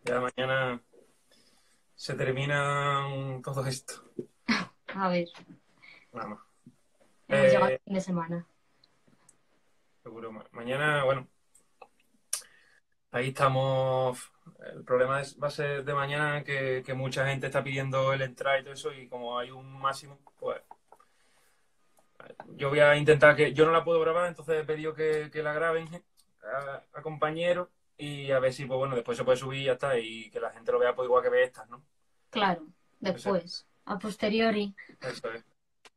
Ya mañana se termina todo esto. A ver, Nada más. hemos llegado al Eh, fin de semana. seguro. Mañana, bueno, ahí estamos. El problema va a ser de mañana que mucha gente está pidiendo el entrar y todo eso, y como hay un máximo, pues yo voy a intentar que. Yo no la puedo grabar, entonces he pedido que la graben a compañeros y a ver si, pues bueno, después se puede subir y ya está, y que la gente lo vea pues igual que ve estas, ¿no? Claro, Ese- después, a posteriori. Eso es.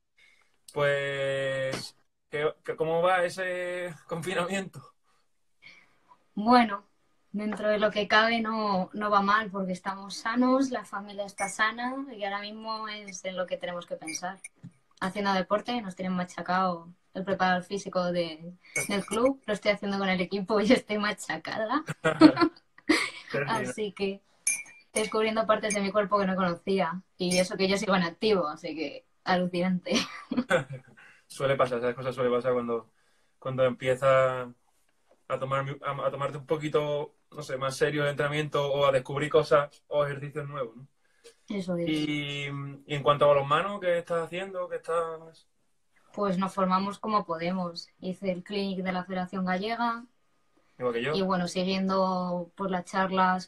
Pues, ¿cómo va ese confinamiento? Bueno, dentro de lo que cabe no va mal porque estamos sanos, la familia está sana y ahora mismo es en lo que tenemos que pensar. Haciendo deporte, nos tienen machacado el preparador físico del club, lo estoy haciendo con el equipo y estoy machacada. Terrible. Así que descubriendo partes de mi cuerpo que no conocía y eso que yo sigo en activo, así que alucinante. Suele pasar, esas cosas suele pasar cuando empiezas a tomarte un poquito, no sé, más serio el entrenamiento o a descubrir cosas o ejercicios nuevos, ¿no? Eso es. Y en cuanto a balonmano, ¿qué estás haciendo? ¿Qué estás...? Pues nos formamos como podemos. Hice el clinic de la Federación Gallega Igual que y yo. bueno, siguiendo por las charlas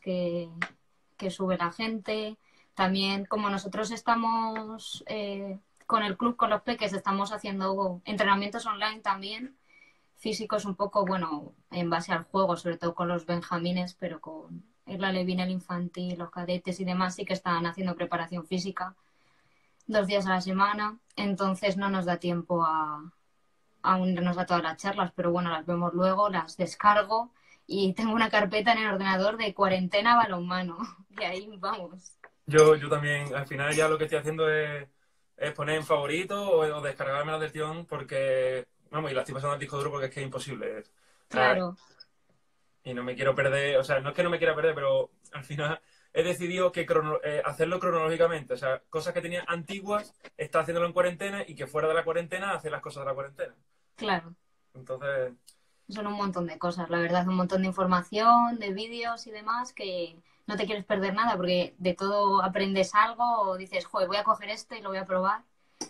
que sube la gente. También como nosotros estamos con el club, con los peques, estamos haciendo entrenamientos online también, físicos un poco, bueno, en base al juego, sobre todo con los benjamines, pero con el alevín, el infantil, los cadetes y demás sí que están haciendo preparación física 2 días a la semana. Entonces no nos da tiempo a unirnos a todas las charlas, pero bueno, las vemos luego, las descargo y tengo una carpeta en el ordenador de cuarentena balonmano. Y ahí vamos. Yo también, al final ya lo que estoy haciendo es poner en favorito o descargarme la lección porque, vamos, y la estoy pasando al disco duro porque es que es imposible. Ah, Claro, y no me quiero perder, o sea, no es que no me quiera perder, pero al final he decidido que hacerlo cronológicamente. O sea, cosas que tenía antiguas, está haciéndolo en cuarentena y que fuera de la cuarentena hacer las cosas de la cuarentena. claro. Entonces, Son un montón de cosas, la verdad, un montón de información, de vídeos y demás que no te quieres perder nada porque de todo aprendes algo o dices, joder, voy a coger esto y lo voy a probar.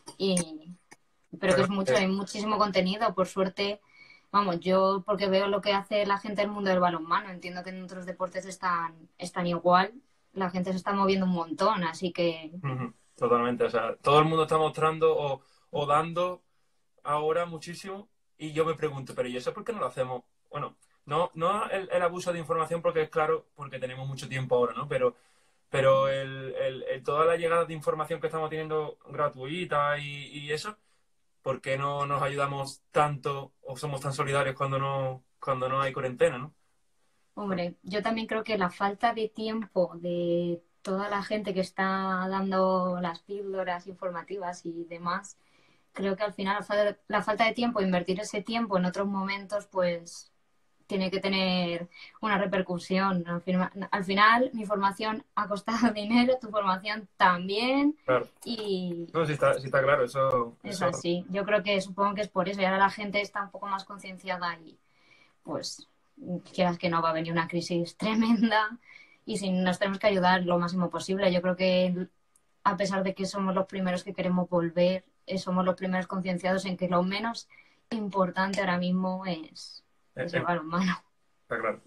Y, pero está que es claro mucho, que hay muchísimo contenido, por suerte. Vamos, yo porque veo lo que hace la gente del mundo del balonmano, entiendo que en otros deportes están igual, la gente se está moviendo un montón, así que, ujú, totalmente. O sea, todo el mundo está mostrando o dando ahora muchísimo y yo me pregunto, pero ¿y eso por qué no lo hacemos? Bueno, no el abuso de información porque es claro, porque tenemos mucho tiempo ahora, ¿no? Pero toda la llegada de información que estamos teniendo gratuita y eso, ¿por qué no nos ayudamos tanto o somos tan solidarios cuando no hay cuarentena, ¿no? hombre, yo también creo que la falta de tiempo de toda la gente que está dando las píldoras informativas y demás, creo que al final la falta de tiempo, invertir ese tiempo en otros momentos, pues tiene que tener una repercusión. Al final, mi formación ha costado dinero, tu formación también, Claro. y No, sí está claro, es eso así. Yo creo que supongo que es por eso. Y ahora la gente está un poco más concienciada y, pues, quieras que no, va a venir una crisis tremenda y si nos tenemos que ayudar lo máximo posible. Yo creo que a pesar de que somos los primeros que queremos volver, somos los primeros concienciados en que lo menos importante ahora mismo es el balonmano. está claro.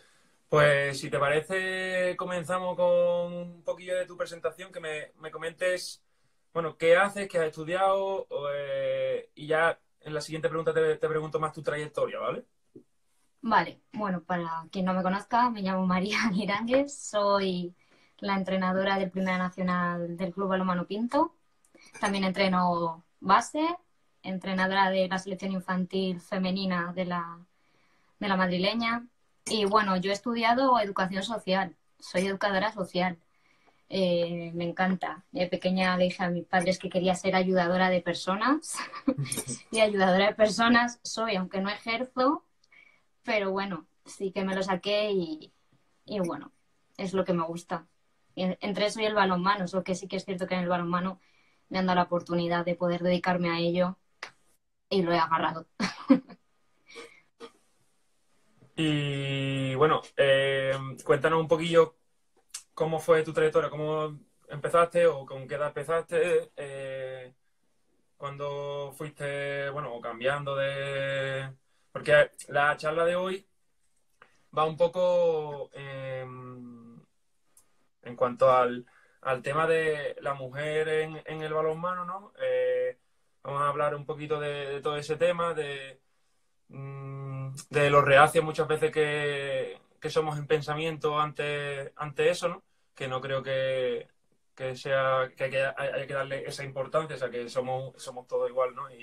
Pues si te parece, comenzamos con un poquillo de tu presentación, que me comentes, bueno, qué haces, qué has estudiado, y ya en la siguiente pregunta te pregunto más tu trayectoria, ¿vale? Vale, bueno, para quien no me conozca, me llamo María Miránguez, soy la entrenadora del Primera Nacional del Club Balonmano Pinto. También entreno base, entrenadora de la selección infantil femenina de la madrileña. Y bueno, yo he estudiado educación social, soy educadora social. Me encanta. De pequeña le dije a mis padres que quería ser ayudadora de personas y ayudadora de personas soy, aunque no ejerzo, pero bueno, sí que me lo saqué y bueno, es lo que me gusta. Entre eso y el balonmano, eso que sí que es cierto que en el balonmano me han dado la oportunidad de poder dedicarme a ello y lo he agarrado. Y bueno, cuéntanos un poquillo. ¿cómo fue tu trayectoria? ¿Cómo empezaste o con qué edad empezaste? ¿Cuándo fuiste, bueno, o cambiando de...? Porque la charla de hoy va un poco en cuanto al tema de la mujer en el balonmano, ¿no? Vamos a hablar un poquito de todo ese tema, de los reacios muchas veces que somos en pensamiento ante eso, ¿no? Que no creo que sea que haya que darle esa importancia, o sea, que somos todos igual, ¿no?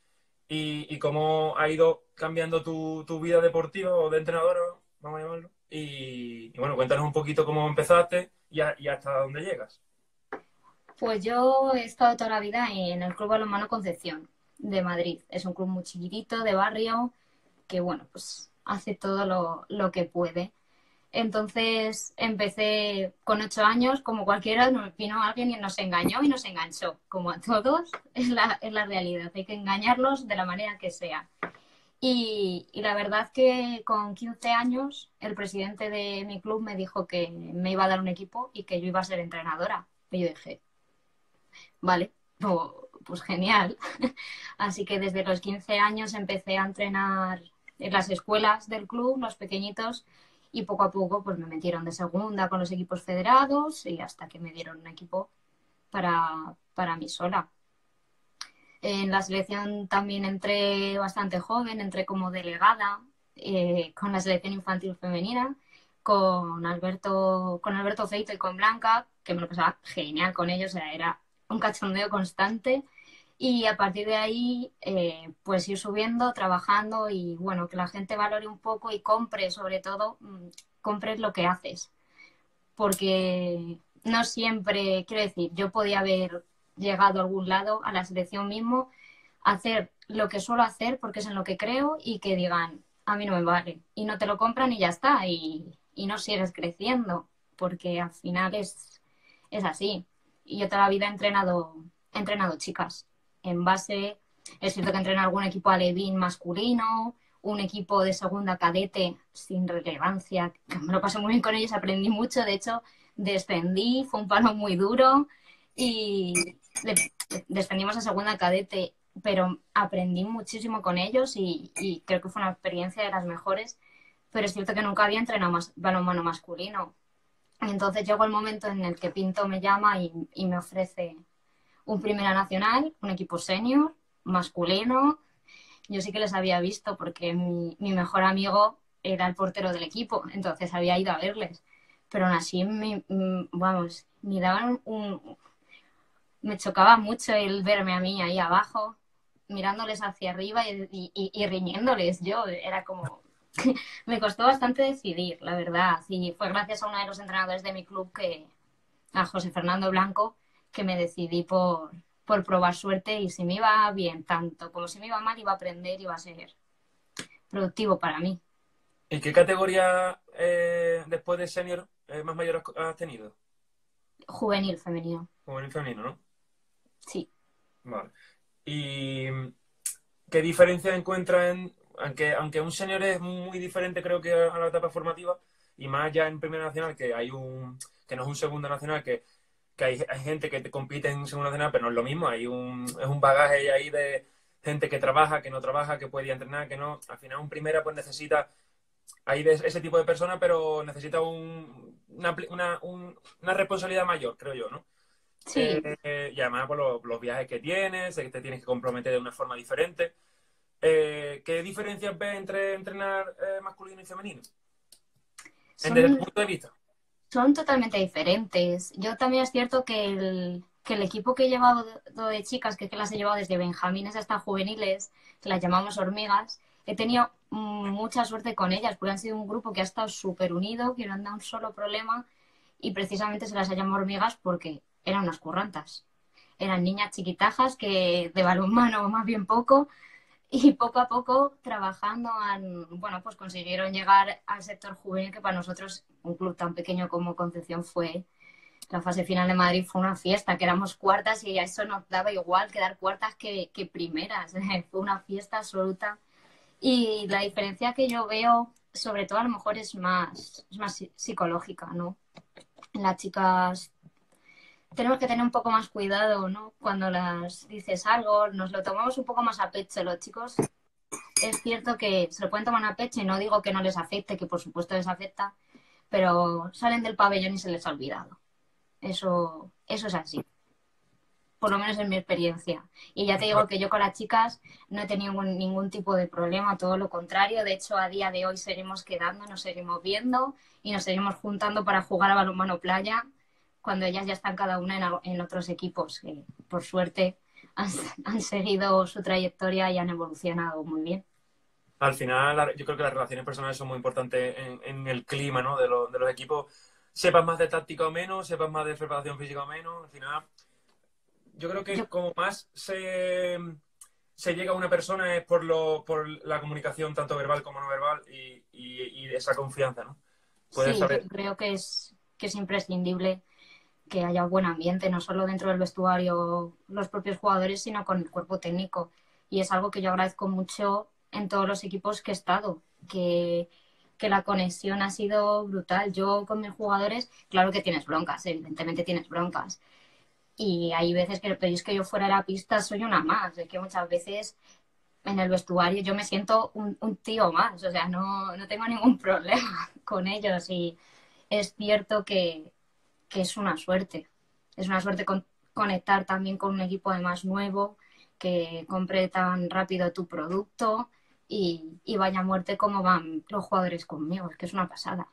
Y cómo ha ido cambiando tu vida deportiva o de entrenadora, vamos a llamarlo. Y bueno, cuéntanos un poquito cómo empezaste y hasta dónde llegas. Pues yo he estado toda la vida en el Club Balonmano Concepción de Madrid. Es un club muy chiquitito, de barrio, que bueno, pues hace todo lo que puede. Entonces empecé con 8 años, como cualquiera, nos vino alguien y nos engañó y nos enganchó. Como a todos, es la realidad. Hay que engañarlos de la manera que sea. Y la verdad que con 15 años el presidente de mi club me dijo que me iba a dar un equipo y que yo iba a ser entrenadora. Y yo dije, vale, pues genial. Así que desde los 15 años empecé a entrenar en las escuelas del club, los pequeñitos, y poco a poco pues me metieron de segunda con los equipos federados y hasta que me dieron un equipo para mí sola. En la selección también entré bastante joven, entré como delegada con la selección infantil femenina, con Alberto Feito y con Blanca, que me lo pasaba genial con ellos, o sea, era un cachondeo constante. Y a partir de ahí, pues ir subiendo, trabajando y bueno, que la gente valore un poco y compre, sobre todo, compres lo que haces. Porque no siempre, quiero decir, yo podía haber llegado a algún lado, a la selección mismo, hacer lo que suelo hacer porque es en lo que creo y que digan, a mí no me vale. Y no te lo compran y ya está. Y no sigues creciendo porque al final es así. Y yo toda la vida he entrenado chicas. En base, es cierto que entreno algún equipo alevín masculino, un equipo de segunda cadete sin relevancia, que me lo pasé muy bien con ellos, aprendí mucho, de hecho descendí, fue un palo muy duro y descendimos a segunda cadete, pero aprendí muchísimo con ellos y creo que fue una experiencia de las mejores, pero es cierto que nunca había entrenado más balonmano masculino. Y entonces llegó el momento en el que Pinto me llama y me ofrece un Primera Nacional, un equipo senior, masculino. Yo sí que les había visto porque mi mejor amigo era el portero del equipo, entonces había ido a verles. Pero aún así, vamos, me daban me chocaba mucho el verme a mí ahí abajo, mirándoles hacia arriba y riñéndoles yo. Era como, me costó bastante decidir, la verdad. Y fue gracias a uno de los entrenadores de mi club, a José Fernando Blanco, que me decidí por probar suerte y si me iba bien tanto como si me iba mal, iba a aprender y iba a ser productivo para mí. ¿Y qué categoría después de senior más mayor has tenido? Juvenil femenino, Juvenil femenino, ¿no? sí. Vale. ¿Y qué diferencia encuentras aunque un senior es muy diferente creo que a la etapa formativa, y más ya en Primera Nacional, que no es un Segunda Nacional, que hay gente que te compite en Segunda Nacional, pero no es lo mismo, es un bagaje ahí de gente que trabaja, que no trabaja, que puede ir a entrenar, que no. Al final un Primera pues necesita, hay de ese tipo de personas, pero necesita una responsabilidad mayor, creo yo, ¿no? Sí, Y además por los viajes que tienes, que te tienes que comprometer de una forma diferente. ¿Qué diferencias ves entre entrenar masculino y femenino? Desde tu son, punto de vista. son totalmente diferentes. Yo también es cierto que el equipo que he llevado de chicas, que las he llevado desde benjamines hasta juveniles, que las llamamos hormigas, he tenido mucha suerte con ellas, porque han sido un grupo que ha estado súper unido, que no han dado un solo problema, y precisamente se las ha llamado hormigas porque eran unas currantas. Eran niñas chiquitajas que de balonmano más bien poco, y poco a poco trabajando bueno, pues consiguieron llegar al sector juvenil, que para nosotros, un club tan pequeño como Concepción, fue la fase final de Madrid, fue una fiesta, que éramos cuartas y a eso nos daba igual quedar cuartas que primeras. Fue una fiesta absoluta. Y la diferencia que yo veo, sobre todo a lo mejor es más psicológica, ¿no? Las chicas tenemos que tener un poco más cuidado, ¿no? Cuando las dices algo, nos lo tomamos un poco más a pecho. Los chicos es cierto que se lo pueden tomar a pecho y no digo que no les afecte, que por supuesto les afecta, pero salen del pabellón y se les ha olvidado. Eso es así, por lo menos en mi experiencia. Y ya te digo que yo con las chicas no he tenido ningún tipo de problema, todo lo contrario. De hecho, a día de hoy seguimos quedando, nos seguimos viendo y nos seguimos juntando para jugar a balonmano playa cuando ellas ya están cada una en otros equipos que, por suerte, han seguido su trayectoria y han evolucionado muy bien. Al final, yo creo que las relaciones personales son muy importantes en el clima, ¿no? De los equipos. Sepas más de táctica o menos, sepas más de preparación física o menos. Al final, yo creo que Yo, como más se llega a una persona es por la comunicación, tanto verbal como no verbal, y esa confianza, ¿no? Puedes sí, yo saber. creo que es imprescindible que haya buen ambiente, no solo dentro del vestuario los propios jugadores, sino con el cuerpo técnico. Y es algo que yo agradezco mucho en todos los equipos que he estado, que la conexión ha sido brutal. Yo con mis jugadores, claro que tienes broncas, evidentemente tienes broncas. Y hay veces que pedís que yo fuera de la pista, soy una más. Es que muchas veces en el vestuario yo me siento un tío más, o sea, no tengo ningún problema con ellos. Y es cierto que es una suerte conectar también con un equipo además nuevo, que compre tan rápido tu producto y vaya a muerte como van los jugadores conmigo, es que es una pasada.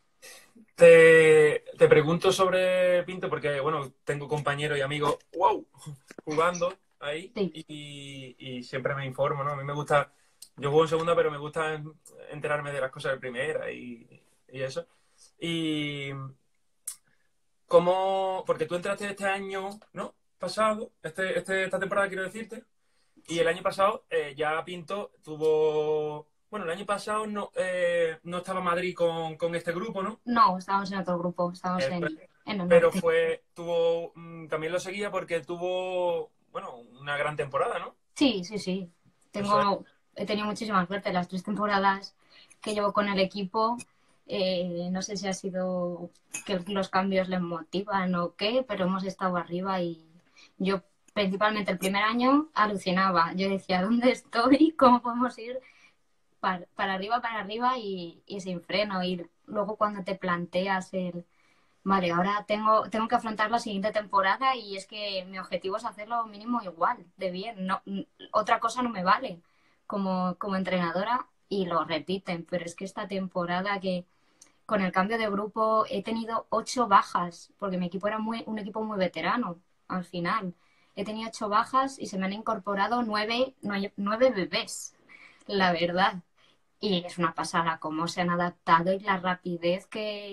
Te pregunto sobre Pinto porque, bueno, tengo compañeros y amigos, wow, jugando ahí Sí, y siempre me informo, ¿no? A mí me gusta, yo juego en segunda, pero me gusta enterarme de las cosas de primera y eso. Y cómo, porque tú entraste este año, ¿no? Pasado, esta temporada quiero decirte, y el sí. año pasado ya Pinto tuvo, bueno, el año pasado no estaba Madrid con este grupo, ¿no? No, estábamos en otro grupo, estábamos Eh, en el pero norte. también lo seguía porque tuvo, bueno, una gran temporada, ¿no? Sí, sí, sí. Eso es. He tenido muchísima suerte las 3 temporadas que llevo con el equipo. No sé si ha sido que los cambios les motivan o qué, pero hemos estado arriba y yo principalmente el primer año alucinaba. Yo decía, ¿dónde estoy? ¿Cómo podemos ir para arriba y sin freno? Y luego cuando te planteas vale, ahora tengo que afrontar la siguiente temporada y es que mi objetivo es hacerlo mínimo igual, de bien. No, otra cosa no me vale como entrenadora y lo repiten, pero es que esta temporada que con el cambio de grupo he tenido 8 bajas, porque mi equipo era un equipo muy veterano al final. He tenido 8 bajas y se me han incorporado nueve bebés, la verdad. Y es una pasada cómo se han adaptado y la rapidez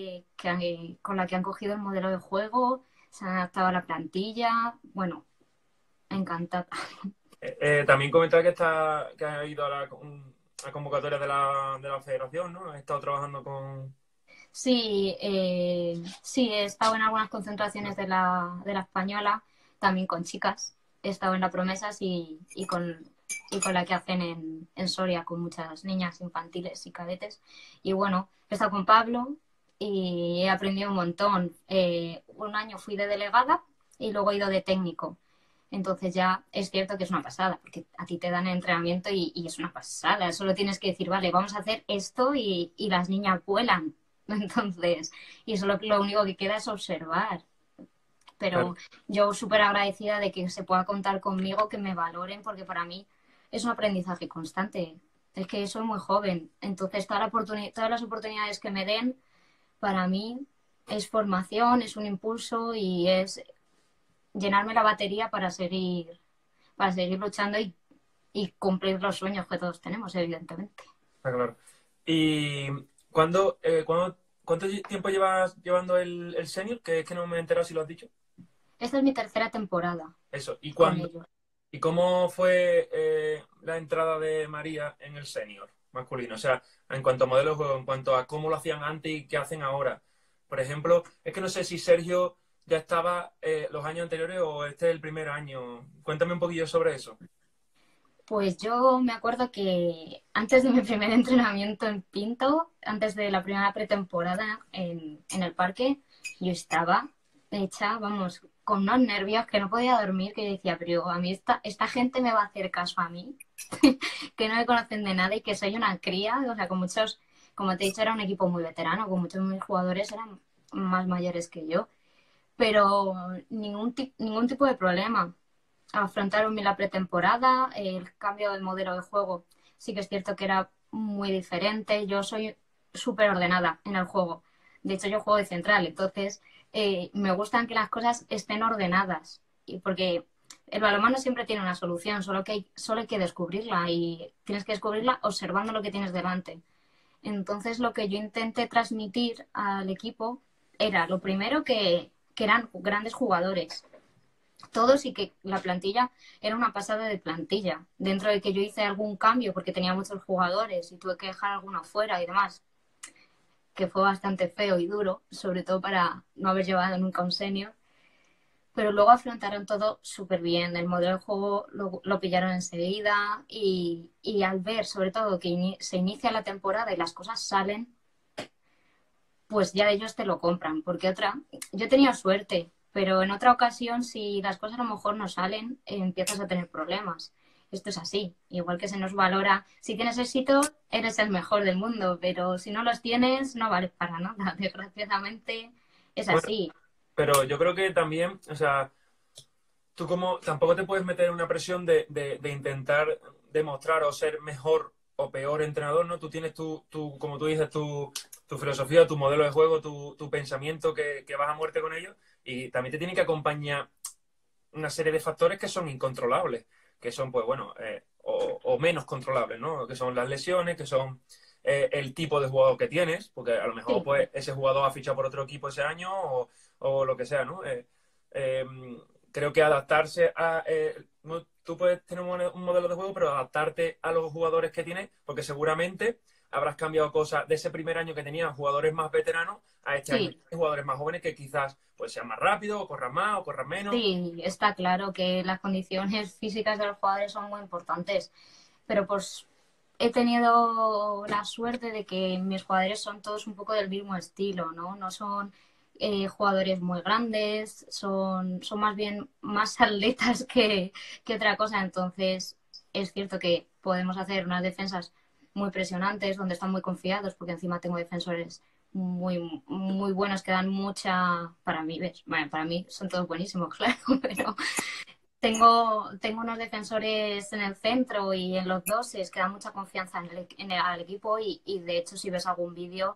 con la que han cogido el modelo de juego, se han adaptado a la plantilla. Bueno, encantada. También comentaba que ha ido a convocatoria de la federación, ¿no? Ha estado trabajando con... Sí, sí, he estado en algunas concentraciones de la española, también con chicas. He estado en la Promesas y con la que hacen en Soria, con muchas niñas infantiles y cadetes. Y bueno, he estado con Pablo y he aprendido un montón. Un año fui de delegada y luego he ido de técnico. Entonces ya es cierto que es una pasada, porque a ti te dan entrenamiento y es una pasada. Solo tienes que decir, vale, vamos a hacer esto y las niñas vuelan. Entonces, y eso lo único que queda es observar. Claro. Pero yo súper agradecida de que se pueda contar conmigo, que me valoren, porque para mí es un aprendizaje constante. Es que soy muy joven, entonces todas las oportunidades que me den, para mí es formación, es un impulso y es llenarme la batería para seguir luchando y cumplir los sueños que todos tenemos, evidentemente. Está claro. ¿Y cuánto tiempo llevas llevando el senior? Que es que no me he enterado si lo has dicho. Esta es mi tercera temporada Eso. con ellos. ¿Y cómo fue la entrada de María en el senior masculino? O sea, en cuanto a modelos, de juego, en cuanto a cómo lo hacían antes y qué hacen ahora. Por ejemplo, es que no sé si Sergio ya estaba los años anteriores o este es el primer año. Cuéntame un poquillo sobre eso. Pues yo me acuerdo que antes de mi primer entrenamiento en Pinto, antes de la primera pretemporada en el parque, yo estaba hecha, vamos, con unos nervios que no podía dormir, que yo decía, pero a mí esta gente me va a hacer caso a mí, que no me conocen de nada y que soy una cría, o sea, con muchos, como te he dicho, era un equipo muy veterano, con muchos de mis jugadores eran más mayores que yo, pero ningún tipo de problema. Afrontaron bien la pretemporada, el cambio de modelo de juego sí que es cierto que era muy diferente. Yo soy súper ordenada en el juego. De hecho, yo juego de central, entonces me gustan que las cosas estén ordenadas. Y porque el balonmano siempre tiene una solución, solo hay que descubrirla y tienes que descubrirla observando lo que tienes delante. Entonces, lo que yo intenté transmitir al equipo era, lo primero, que eran grandes jugadores todos y que la plantilla era una pasada de plantilla. Dentro de que yo hice algún cambio porque tenía muchos jugadores y tuve que dejar alguno fuera y demás, que fue bastante feo y duro, sobre todo para no haber llevado nunca un senior. Pero luego afrontaron todo súper bien. El modelo de juego lo pillaron enseguida y al ver, sobre todo, que se inicia la temporada y las cosas salen, pues ya ellos te lo compran. Porque yo he tenido suerte, pero en otra ocasión, si las cosas a lo mejor no salen, empiezas a tener problemas. Esto es así, igual que se nos valora, si tienes éxito, eres el mejor del mundo, pero si no los tienes, no vales para nada. Desgraciadamente es Bueno, así. pero yo creo que también, o sea, tú como tampoco te puedes meter en una presión de intentar demostrar o ser mejor o peor entrenador, ¿no? Tú tienes como tú dices, tu filosofía, tu modelo de juego, tu pensamiento que vas a muerte con ellos y también te tiene que acompañar una serie de factores que son incontrolables, que son, pues bueno, o menos controlables, ¿no? Que son las lesiones, que son el tipo de jugador que tienes, porque a lo mejor Sí, pues ese jugador ha fichado por otro equipo ese año o lo que sea, ¿no? Eh, creo que adaptarse a... tú puedes tener un modelo de juego, pero adaptarte a los jugadores que tienes, porque seguramente habrás cambiado cosas de ese primer año que tenían jugadores más veteranos a este año sí, jugadores más jóvenes que quizás pues sean más rápidos, o corran más, o corran menos. sí, está claro que las condiciones físicas de los jugadores son muy importantes, pero pues he tenido la suerte de que mis jugadores son todos un poco del mismo estilo, ¿no? No son jugadores muy grandes, son más bien más atletas que otra cosa. Entonces, es cierto que podemos hacer unas defensas muy presionantes, donde están muy confiados, porque encima tengo defensores muy buenos que dan mucha, para mí, ¿ves? Bueno, para mí son todos buenísimos, claro, pero tengo unos defensores en el centro y en los doses que dan mucha confianza al equipo y de hecho si ves algún vídeo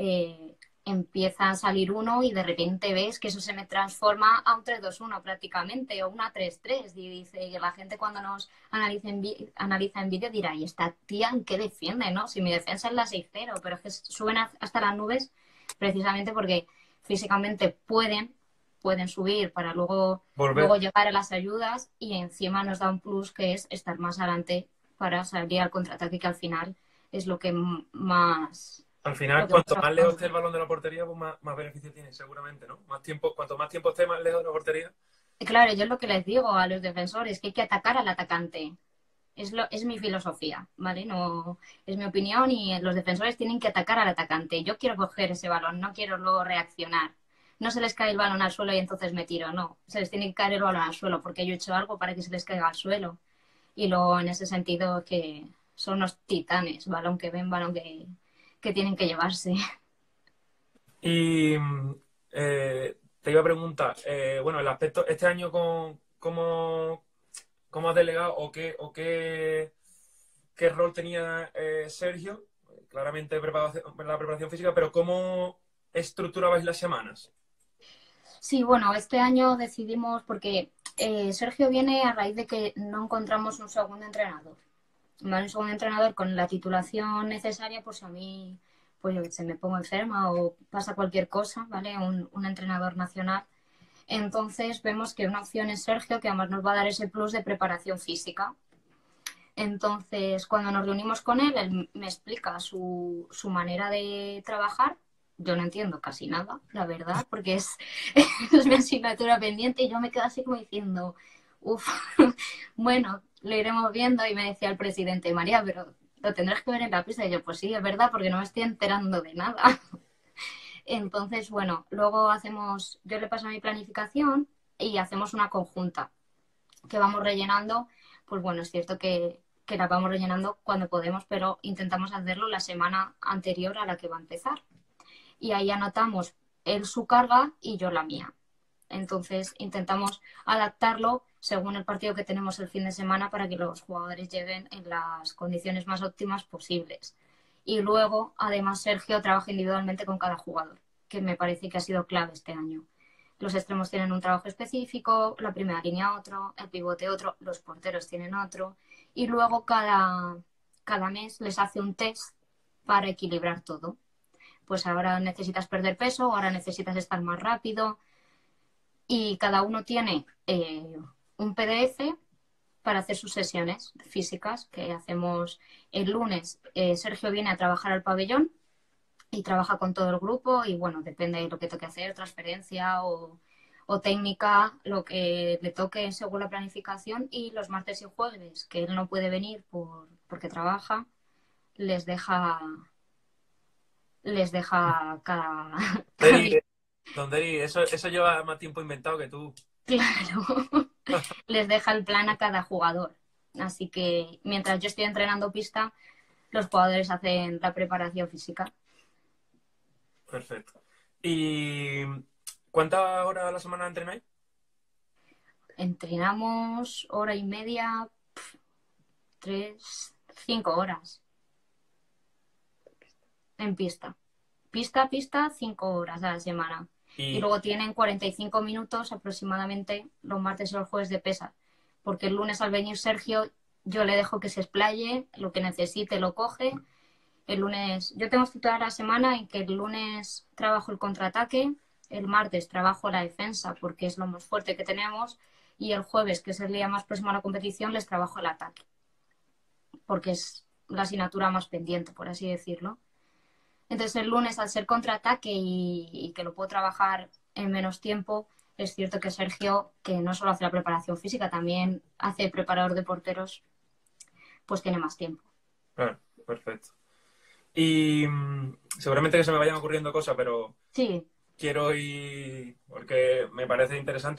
empieza a salir uno y de repente ves que eso se me transforma a un 3-2-1 prácticamente o una 3-3 y dice que la gente cuando nos analiza en vídeo dirá, ¿y esta tía en qué defiende? ¿No? Si mi defensa es la 6-0, pero es que suben hasta las nubes precisamente porque físicamente pueden subir para luego Volver. llegar a las ayudas y encima nos da un plus que es estar más adelante para salir al contraataque que al final es lo que más Al final, lo que más cuanto más lejos trabajamos. esté el balón de la portería, pues más beneficio tiene, seguramente, ¿no? Más tiempo, cuanto más tiempo esté más lejos de la portería. Claro, yo es lo que les digo a los defensores, que hay que atacar al atacante. Es mi filosofía, ¿vale? No, es mi opinión y los defensores tienen que atacar al atacante. Yo quiero coger ese balón, no quiero luego reaccionar. No se les cae el balón al suelo y entonces me tiro, no. Se les tiene que caer el balón al suelo porque yo he hecho algo para que se les caiga al suelo. Y luego en ese sentido que son unos titanes, balón que ven, balón que tienen que llevarse. Y te iba a preguntar, bueno, el aspecto, este año cómo has delegado qué rol tenía Sergio, claramente la preparación física, pero cómo estructurabais las semanas. Sí, bueno, este año decidimos, porque Sergio viene a raíz de que no encontramos un segundo entrenador. ¿Vale? Un segundo entrenador con la titulación necesaria, pues a mí, pues yo que sé, me pongo enferma o pasa cualquier cosa, ¿vale? Un entrenador nacional. Entonces vemos que una opción es Sergio, que además nos va a dar ese plus de preparación física. Entonces, cuando nos reunimos con él, él me explica su manera de trabajar. Yo no entiendo casi nada, la verdad, porque es, es mi asignatura pendiente y yo me quedo así como diciendo, Uf, bueno, lo iremos viendo y me decía el presidente, María, pero lo tendrás que ver en la pista. Y yo, pues sí, es verdad, porque no me estoy enterando de nada. Entonces, bueno, luego yo le paso mi planificación y hacemos una conjunta que vamos rellenando. Pues bueno, es cierto que la vamos rellenando cuando podemos, pero intentamos hacerlo la semana anterior a la que va a empezar. Y ahí anotamos él su carga y yo la mía. Entonces intentamos adaptarlo según el partido que tenemos el fin de semana para que los jugadores lleguen en las condiciones más óptimas posibles. Y luego, además, Sergio trabaja individualmente con cada jugador, que me parece que ha sido clave este año. Los extremos tienen un trabajo específico, la primera línea otro, el pivote otro, los porteros tienen otro. Y luego cada mes les hace un test para equilibrar todo. Pues ahora necesitas perder peso, ahora necesitas estar más rápido, y cada uno tiene un PDF para hacer sus sesiones físicas que hacemos el lunes. Sergio viene a trabajar al pabellón y trabaja con todo el grupo y bueno, depende de lo que toque hacer, transferencia o técnica, lo que le toque según la planificación. Y los martes y jueves, que él no puede venir porque trabaja, les deja cada día. Deri, Don Deri, eso lleva más tiempo inventado que tú. Claro. Les deja el plan a cada jugador. Así que mientras yo estoy entrenando pista, los jugadores hacen la preparación física. Perfecto. ¿Y cuántas horas a la semana entrenáis? Entrenamos hora y media, 5 horas en pista. Pista, 5 horas a la semana. Y Y luego tienen 45 minutos aproximadamente los martes y los jueves de pesa. Porque el lunes al venir Sergio, yo le dejo que se explaye, lo que necesite lo coge. El lunes, yo tengo estructurada la semana en que el lunes trabajo el contraataque, el martes trabajo la defensa porque es lo más fuerte que tenemos y el jueves, que es el día más próximo a la competición, les trabajo el ataque porque es la asignatura más pendiente, por así decirlo. Entonces el lunes, al ser contraataque y que lo puedo trabajar en menos tiempo, es cierto que Sergio, que no solo hace la preparación física, también hace preparador de porteros, pues tiene más tiempo. claro, perfecto. Y seguramente que se me vayan ocurriendo cosas, pero Sí, quiero ir, porque me parece interesante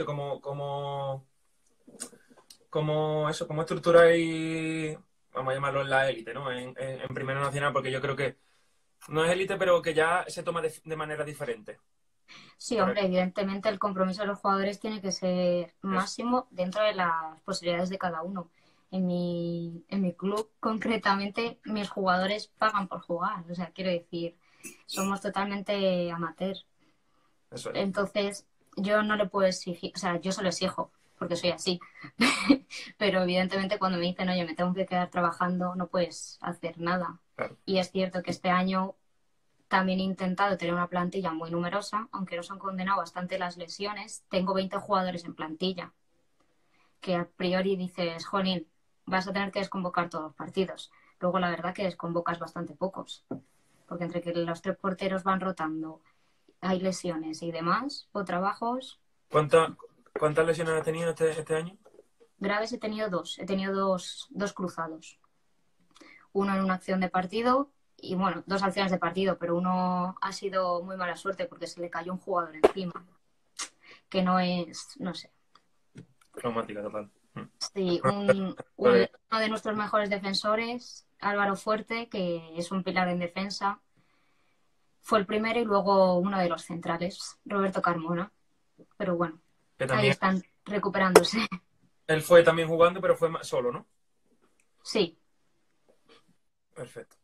cómo estructuráis, vamos a llamarlo en la élite, ¿no? En Primera Nacional, porque yo creo que no es élite, pero que ya se toma de manera diferente. sí, Para hombre, evidentemente el compromiso de los jugadores tiene que ser eso. máximo dentro de las posibilidades de cada uno. En mi club, concretamente, mis jugadores pagan por jugar. O sea, quiero decir, somos totalmente amateur. Eso es. Entonces, yo no le puedo exigir, o sea, yo se lo exijo, porque soy así. Pero evidentemente cuando me dicen, oye, me tengo que quedar trabajando, no puedes hacer nada. Claro. Y es cierto que este año también he intentado tener una plantilla muy numerosa, aunque nos han condenado bastante las lesiones. Tengo 20 jugadores en plantilla, que a priori dices, jolín, vas a tener que desconvocar todos los partidos. Luego la verdad que desconvocas bastante pocos, porque entre que los tres porteros van rotando, hay lesiones y demás, o trabajos ¿Cuánta- ¿Cuántas lesiones has tenido este año? graves. He tenido dos cruzados. Uno en una acción de partido y bueno, dos acciones de partido, pero uno ha sido muy mala suerte porque se le cayó un jugador encima, que no es, no sé. Traumática total. Sí, Pues, uno de nuestros mejores defensores, Álvaro Fuerte, que es un pilar en defensa, fue el primero y luego uno de los centrales, Roberto Carmona. Pero bueno, que ahí también están recuperándose. él fue también jugando, pero fue solo, ¿no? Sí, Perfecto.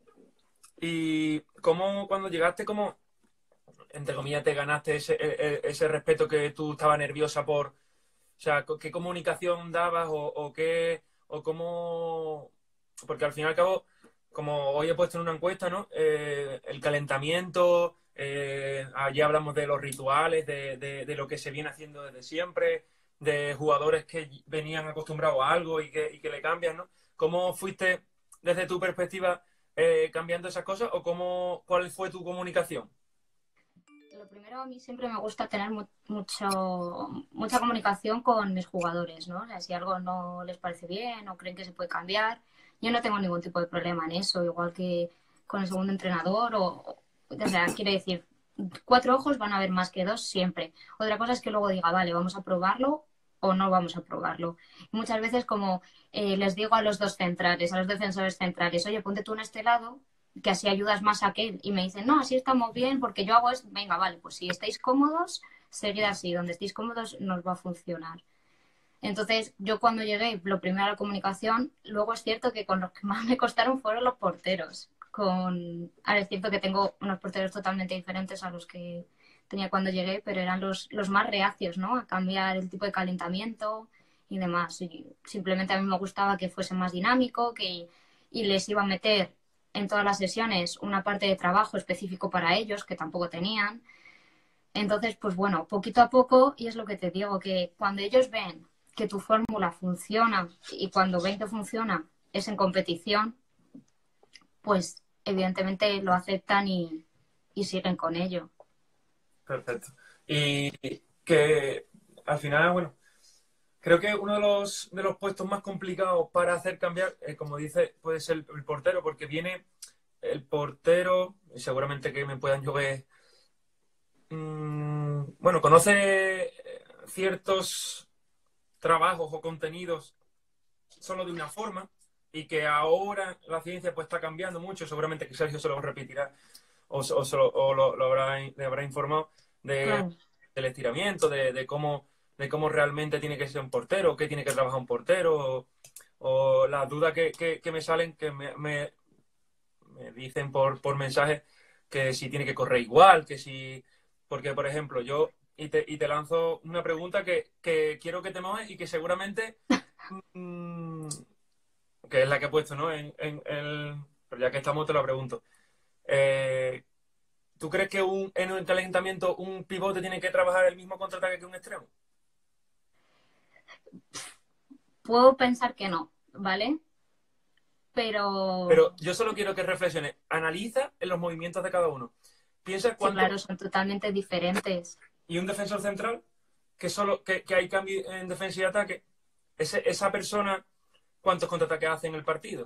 Y cómo, cuando llegaste, cómo, entre comillas, te ganaste ese respeto que tú estabas nerviosa por, o sea, qué comunicación dabas o qué, o cómo, porque al fin y al cabo, como hoy he puesto en una encuesta, ¿no? El calentamiento, allí hablamos de los rituales, de lo que se viene haciendo desde siempre, de jugadores que venían acostumbrados a algo y que le cambian, ¿no? ¿Cómo fuiste desde tu perspectiva cambiando esas cosas o cuál fue tu comunicación? lo primero, a mí siempre me gusta tener mucha comunicación con mis jugadores, ¿no? O sea, si algo no les parece bien o creen que se puede cambiar, yo no tengo ningún tipo de problema en eso, igual que con el segundo entrenador o sea, quiere decir, 4 ojos van a haber más que 2 siempre. Otra cosa es que luego diga, vale, vamos a probarlo o no vamos a probarlo. Muchas veces como les digo a los dos centrales, a los defensores centrales, oye, ponte tú en este lado, que así ayudas más a aquel. Y me dicen, no, así estamos bien, porque yo hago esto. Venga, vale, pues si estáis cómodos, seguid así. Donde estéis cómodos nos va a funcionar. Entonces, yo cuando llegué, lo primero a la comunicación, luego es cierto que con los que más me costaron fueron los porteros. Ahora es cierto que tengo unos porteros totalmente diferentes a los que tenía cuando llegué, pero eran los más reacios, ¿no? A cambiar el tipo de calentamiento y demás. Y simplemente a mí me gustaba que fuese más dinámico, y les iba a meter en todas las sesiones una parte de trabajo específico para ellos, que tampoco tenían. Entonces, pues bueno, poquito a poco, y es lo que te digo, que cuando ellos ven que tu fórmula funciona y cuando ven que funciona es en competición, pues evidentemente lo aceptan y siguen con ello. Perfecto. Y que al final, bueno, creo que uno de los puestos más complicados para hacer cambiar, como dice, puede ser el portero, porque viene el portero, y seguramente que me puedan llover, bueno, conoce ciertos trabajos o contenidos solo de una forma y que ahora la ciencia pues está cambiando mucho, seguramente que Sergio se lo repetirá le habrá informado de, Claro. del estiramiento, de cómo realmente tiene que ser un portero, qué tiene que trabajar un portero, o las dudas que me salen, que me dicen por mensaje que si tiene que correr igual, que si... Porque, por ejemplo, y te lanzo una pregunta que quiero que te mojes y que seguramente, mm, que es la que he puesto, ¿no? Pero ya que estamos, te lo pregunto. Eh, ¿Tú crees que en un calentamiento un pivote tiene que trabajar el mismo contraataque que un extremo? Puedo pensar que no, ¿vale? Pero Pero yo solo quiero que reflexiones. Analiza en los movimientos de cada uno. Piensa sí, cuánto... claro, son totalmente diferentes. Y un defensor central, que hay cambio en defensa y ataque. Esa persona, ¿cuántos contraataques hace en el partido?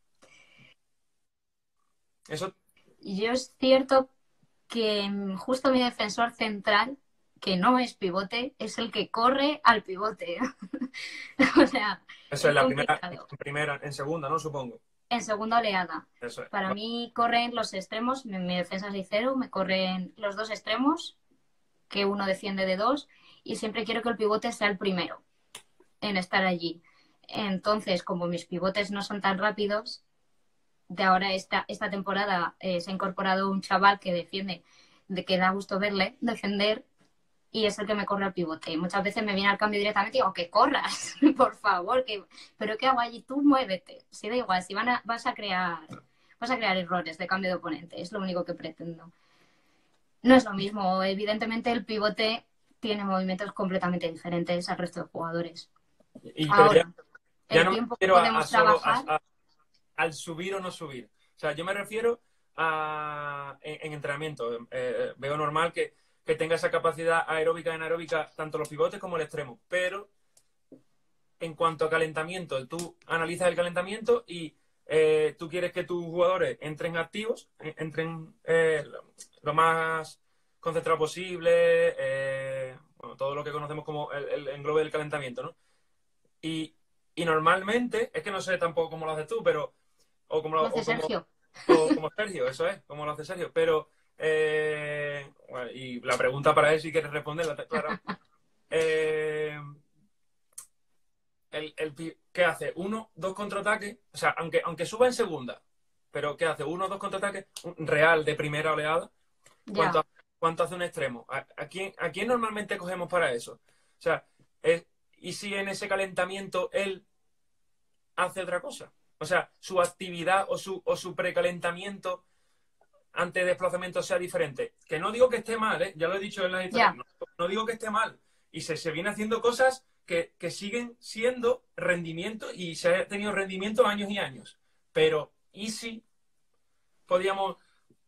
Eso, Yo es cierto que justo mi defensor central, que no es pivote, es el que corre al pivote. O sea, eso es es la complicado. en segunda, ¿no? Supongo. En segunda oleada. Eso es. Para mí corren los extremos, mi defensa es de 0, me corren los dos extremos, que uno defiende de 2, y siempre quiero que el pivote sea el primero en estar allí. Entonces, como mis pivotes no son tan rápidos, de ahora esta temporada se ha incorporado un chaval que defiende, de que da gusto verle defender, y es el que me corre al pivote. Y muchas veces me viene al cambio directamente y digo, que corras, por favor, pero ¿qué hago allí? Tú muévete. Si da igual, si vas a crear errores de cambio de oponente, es lo único que pretendo. No es lo mismo, evidentemente el pivote tiene movimientos completamente diferentes al resto de jugadores. Pero ya, Ahora, ya el no me tiempo que refiero podemos trabajar, al subir o no subir. O sea, yo me refiero en entrenamiento. Veo normal que tenga esa capacidad aeróbica y anaeróbica tanto los pivotes como el extremo. Pero en cuanto a calentamiento, tú analizas el calentamiento y tú quieres que tus jugadores entren activos, entren lo más concentrado posible, bueno, todo lo que conocemos como el englobe del calentamiento, ¿no? Y, y normalmente, es que no sé tampoco cómo lo haces tú, pero o como, lo hace Sergio. o como Sergio, eso es, como lo hace Sergio. Pero, bueno, y la pregunta para él, si quieres responderla, claro. Eh, ¿Qué hace? Uno, dos contraataques, o sea, aunque suba en segunda, pero ¿qué hace? Uno, dos contraataques, un real de primera oleada. Ya. ¿Cuánto, cuánto hace un extremo? A quién normalmente cogemos para eso? O sea, ¿y si en ese calentamiento él hace otra cosa? O sea, su actividad o su precalentamiento ante desplazamiento sea diferente. Que no digo que esté mal, ¿eh? Ya lo he dicho en las historias. Ya. No digo que esté mal. Y se viene haciendo cosas que siguen siendo rendimiento y se ha tenido rendimiento años y años. Pero, ¿y si podíamos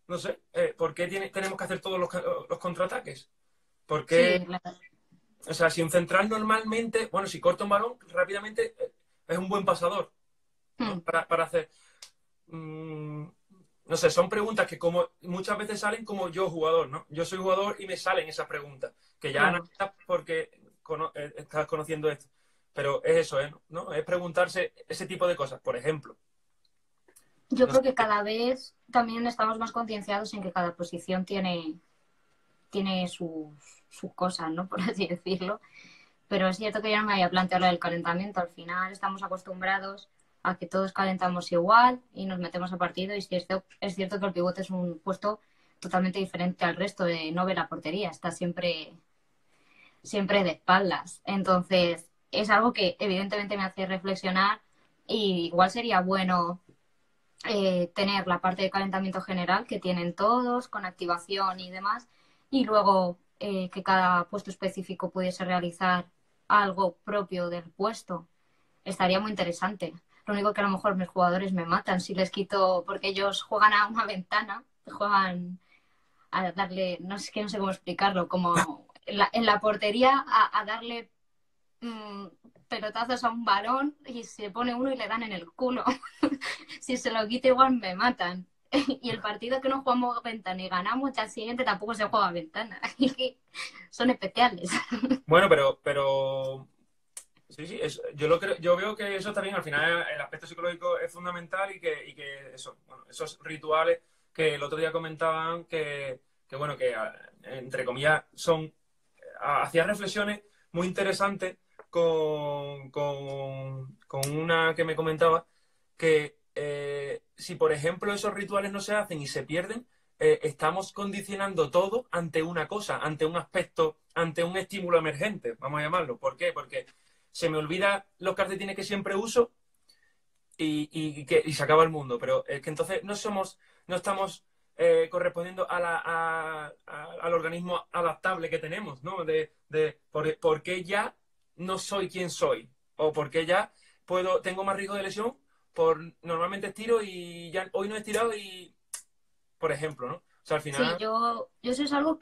no sé, ¿por qué tenemos que hacer todos los contraataques? ¿Por qué? Sí, O sea, si un central normalmente, bueno, si corta un balón rápidamente, es un buen pasador, ¿no? mm, Para hacer... mm, no sé, son preguntas que como muchas veces salen como yo jugador, ¿no? Yo soy jugador y me salen esas preguntas, que ya claro. analizas porque estás conociendo esto. Pero es eso, ¿no? Es preguntarse ese tipo de cosas. Por ejemplo, Yo no creo que sé, cada vez también estamos más concienciados en que cada posición tiene sus cosas, ¿no? Por así decirlo. Pero es cierto que yo no me había planteado lo del calentamiento. Al final estamos acostumbrados a que todos calentamos igual y nos metemos a partido. Y sí, es cierto que el pivote es un puesto totalmente diferente al resto de no ve la portería. Está siempre de espaldas. Entonces, es algo que evidentemente me hace reflexionar y igual sería bueno tener la parte de calentamiento general que tienen todos, con activación y demás, y luego que cada puesto específico pudiese realizar algo propio del puesto. Estaría muy interesante. Lo único que a lo mejor mis jugadores me matan si les quito, porque ellos juegan a una ventana, juegan a darle, no sé, que no sé cómo explicarlo, como en la portería a darle mm, pelotazos a un varón y se pone uno y le dan en el culo. Si se lo quito igual me matan. Y el partido que no jugamos a ventana y ganamos, ya al siguiente tampoco se juega a ventana. Son especiales. bueno, pero sí, sí, yo lo creo, yo veo que eso también al final el aspecto psicológico es fundamental y que eso, bueno, esos rituales que el otro día comentaban que bueno, que entre comillas son, hacía reflexiones muy interesantes con una que me comentaba que si por ejemplo esos rituales no se hacen y se pierden, estamos condicionando todo ante una cosa, ante un aspecto, ante un estímulo emergente, vamos a llamarlo. ¿Por qué? Porque se me olvida los calcetines que siempre uso y se acaba el mundo. Pero es que entonces no estamos correspondiendo al organismo adaptable que tenemos, ¿no? Por qué ya no soy quien soy. O por qué ya tengo más riesgo de lesión normalmente estiro y ya hoy no he estirado y, por ejemplo, ¿no? O sea, al Sí, final, yo eso es algo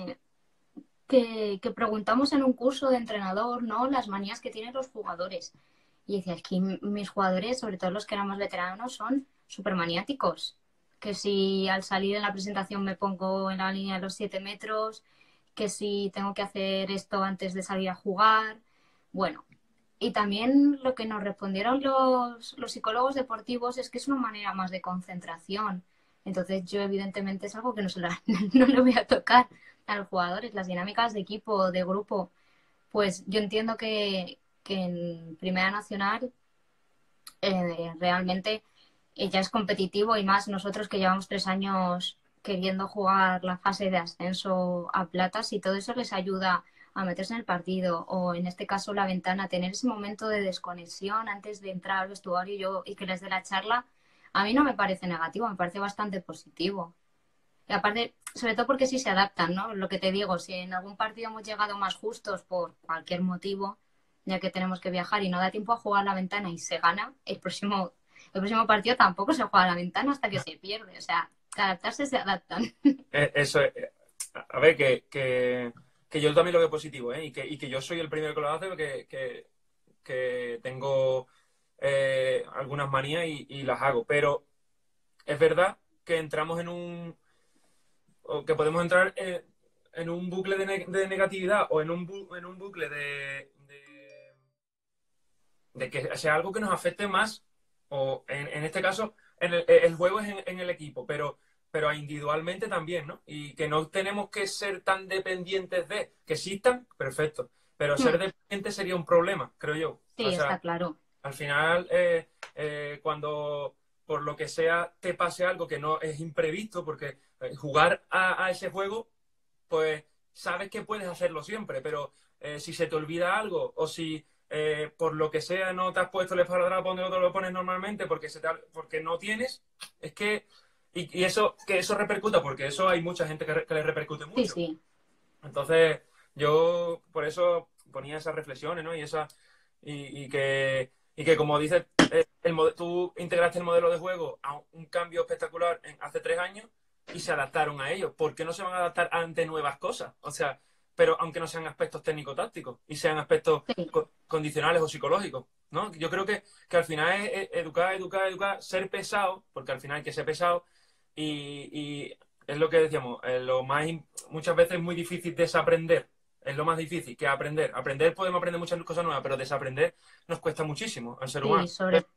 que preguntamos en un curso de entrenador, ¿no? Las manías que tienen los jugadores. Y decía, es que mis jugadores, sobre todo los que eran más veteranos, son súper maniáticos. Que si al salir en la presentación me pongo en la línea de los 7 metros, que si tengo que hacer esto antes de salir a jugar. Bueno, y también lo que nos respondieron los psicólogos deportivos es que es una manera más de concentración. Entonces yo evidentemente es algo que no le voy a tocar a los jugadores, las dinámicas de equipo, de grupo. Pues yo entiendo que en Primera Nacional realmente ya es competitivo y más nosotros que llevamos 3 años queriendo jugar la fase de ascenso a plata, si todo eso les ayuda a meterse en el partido o en este caso la ventana, tener ese momento de desconexión antes de entrar al vestuario y que les dé la charla, a mí no me parece negativo, me parece bastante positivo. Y aparte, sobre todo porque sí se adaptan, ¿no? Lo que te digo, si en algún partido hemos llegado más justos por cualquier motivo, ya que tenemos que viajar y no da tiempo a jugar a la ventana y se gana, el próximo partido tampoco se juega a la ventana hasta que se pierde. O sea, adaptarse se adaptan. eso es, a ver, que yo también lo veo positivo, ¿eh? Y que yo soy el primero que lo hace, que tengo algunas manías y las hago. Pero es verdad que entramos o que podemos entrar en un bucle de negatividad o en un bucle de que sea algo que nos afecte más, o en este caso, el juego es en el equipo, pero individualmente también, ¿no? Y que no tenemos que ser tan dependientes de que existan, perfecto, pero ser dependientes sería un problema, creo yo. O Sí, sea, está claro. al final, cuando por lo que sea te pase algo que no es imprevisto, porque jugar a ese juego, pues sabes que puedes hacerlo siempre, pero si se te olvida algo o si por lo que sea no te has puesto el esparadrapo donde otro lo pones normalmente porque no tienes, es que, y eso, que eso repercuta, porque eso hay mucha gente que le repercute Sí, mucho. sí. Entonces, yo por eso ponía esas reflexiones, ¿no? Y que como dices, tú integraste el modelo de juego a un cambio espectacular hace 3 años y se adaptaron a ello. ¿Por qué no se van a adaptar ante nuevas cosas? O sea, pero aunque no sean aspectos técnico-tácticos y sean aspectos Sí, condicionales o psicológicos, ¿no? Yo creo que al final es educar, ser pesado, porque al final hay que ser pesado y es lo que decíamos, muchas veces es muy difícil desaprender, es lo más difícil que aprender. Aprender podemos aprender muchas cosas nuevas, pero desaprender nos cuesta muchísimo al ser sí, humano.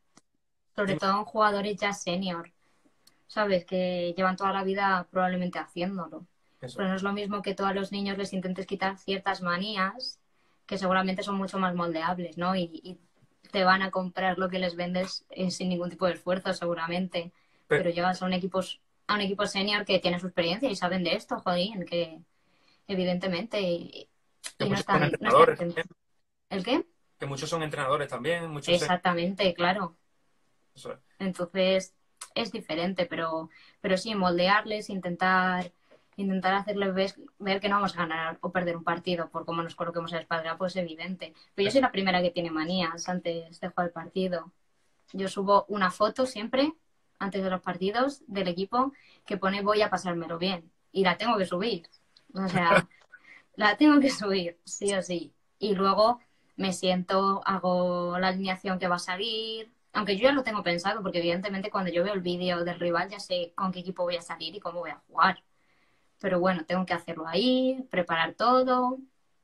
sobre Dime todo en jugadores ya senior, ¿sabes? Que llevan toda la vida probablemente haciéndolo. eso. Pero no es lo mismo que tú a los niños les intentes quitar ciertas manías que seguramente son mucho más moldeables, ¿no? Y te van a comprar lo que les vendes sin ningún tipo de esfuerzo, seguramente. Pero, Pero llegas a un equipo senior que tiene su experiencia y saben de esto, jodín, que evidentemente, que y muchos son no están entrenadores atentos. también, ¿El qué? que muchos son entrenadores también, Exactamente, claro. eso es. Entonces es diferente, pero sí, moldearles, intentar hacerles ver que no vamos a ganar o perder un partido por cómo nos coloquemos en la espalda, pues es evidente. Pero yo soy Eso. la primera que tiene manías antes de jugar el partido. Yo subo una foto siempre, antes de los partidos, del equipo que pone voy a pasármelo bien. Y la tengo que subir. O sea, la tengo que subir, sí o sí. Y luego me siento, hago la alineación que va a salir. Aunque yo ya lo tengo pensado, porque evidentemente cuando yo veo el vídeo del rival ya sé con qué equipo voy a salir y cómo voy a jugar. Pero bueno, tengo que hacerlo ahí, preparar todo,